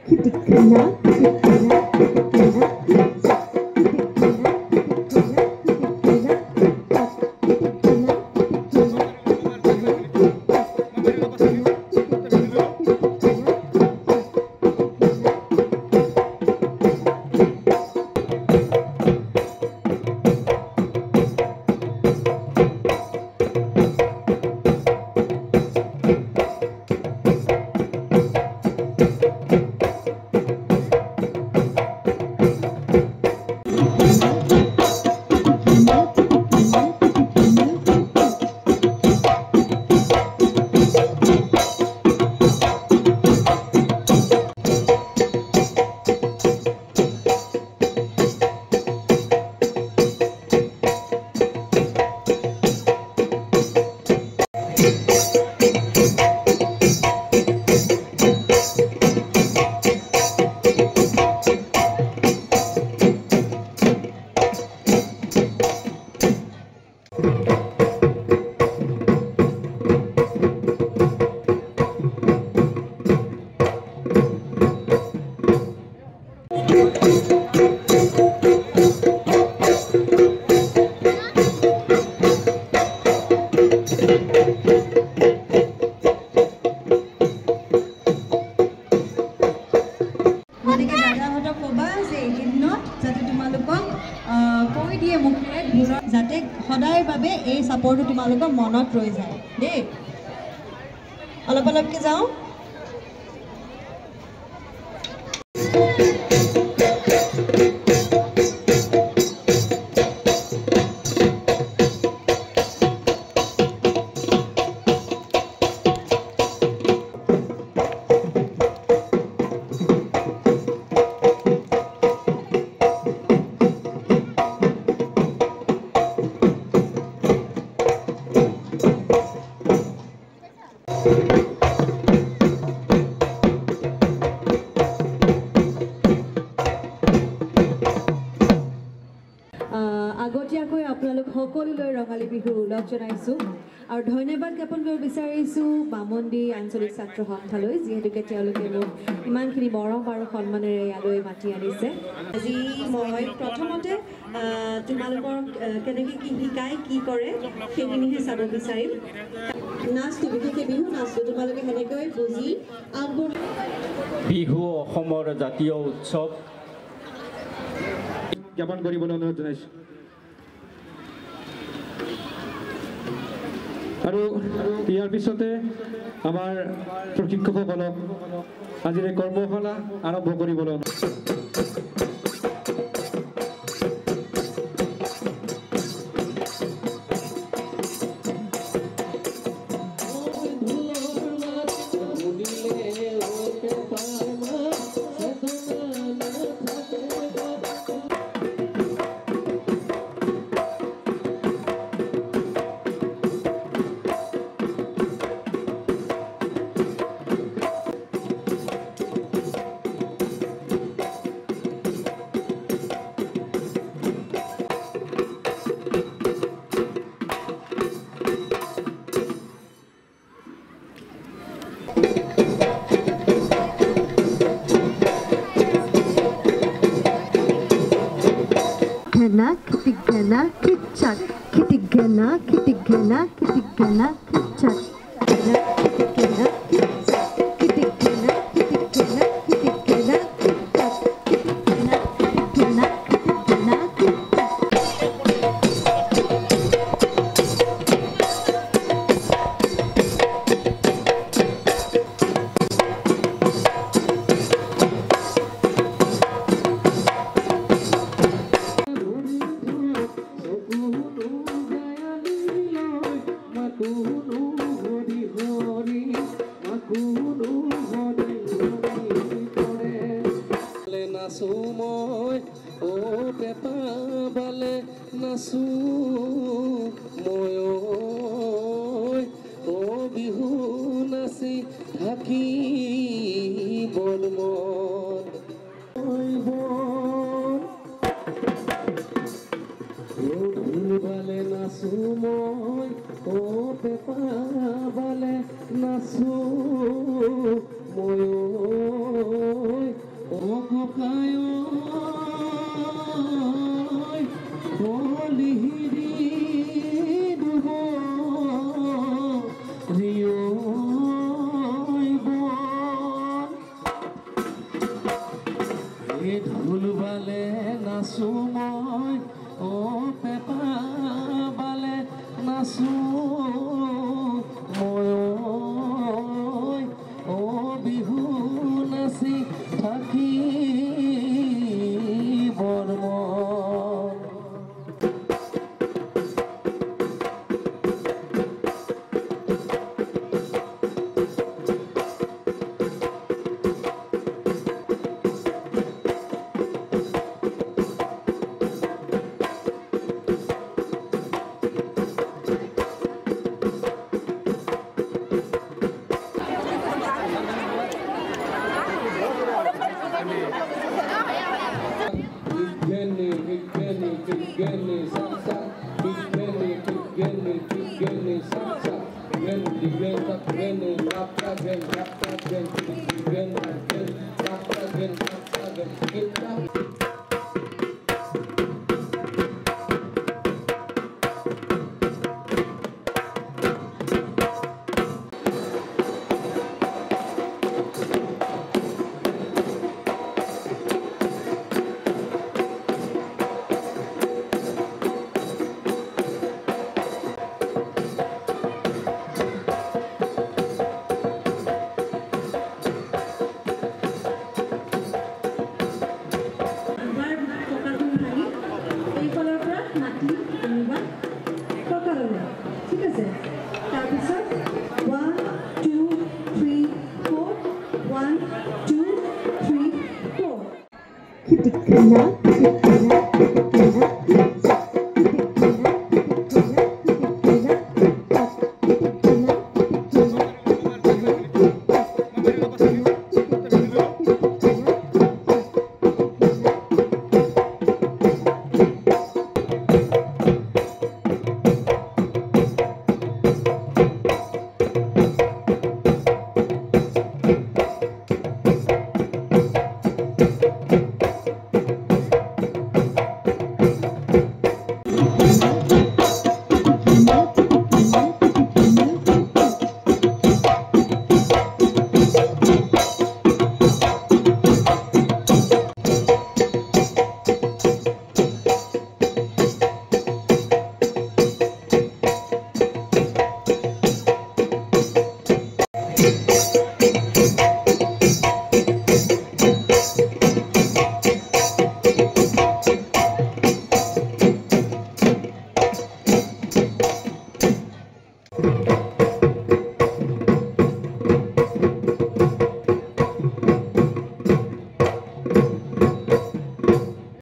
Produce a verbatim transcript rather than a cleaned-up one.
kitikena kitikena kitikena যাতে সদায় বাবে এই সাপোৰ্টটো তোমালোকৰ মনত ৰৈ যায় দেই অলপ অলপকে যাও আগতীয়াকৈ আপোনালোক সকলোলৈ ৰঙালী বিহু লগ জনাইছো আৰু ধন্যবাদ জ্ঞাপন কৰিব বিচাৰিছো বামুন্দি আঞ্চলিক ছাত্ৰ সন্থালৈ যিহেতুকে তেওঁলোকে মোক ইমানখিনি মৰম আৰু সন্মানেৰে ইয়ালৈ মাতি আনিছে আজি মই প্ৰথমতে তোমালোকৰ কেনেকৈ কি শিকায় কি কৰে সেইখিনিহে চাব বিচাৰিম নাচটো বিশেষকৈ বিহু নাচটো তোমালোকে সেনেকৈ বুজি আগবঢ় বিহু অসমৰ জাতীয় উৎসৱ জ্ঞাপন কৰিবলৈ অনুৰোধ জনাইছো আৰু ইয়াৰ পিছতে আমাৰ প্ৰশিক্ষকসকলক আজিৰ কৰ্মশালা আৰম্ভ কৰিবলৈ kitigena kitchak kitigena kitigena kitigena kitchak kitigena kitigena kitigena kitigena kitchak kitigena kitigena kitigena Nasu, moyo, Keep it clean up, keep it clean up, keep it clean up.